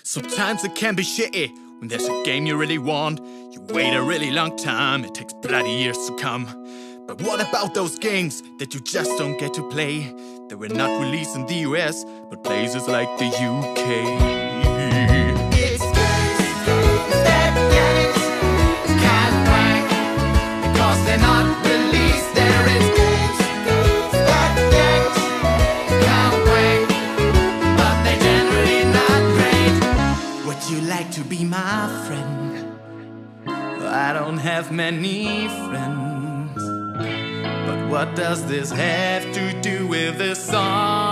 Sometimes it can be shitty when there's a game you really want. You wait a really long time, it takes bloody years to come. But what about those games that you just don't get to play? That were not released in the US, but places like the UK. It's games that games can't rank because they're not released. There is games that games can't rank, but they're generally not great. Would you like to be my friend? I don't have many friends. But what does this have to do with this song?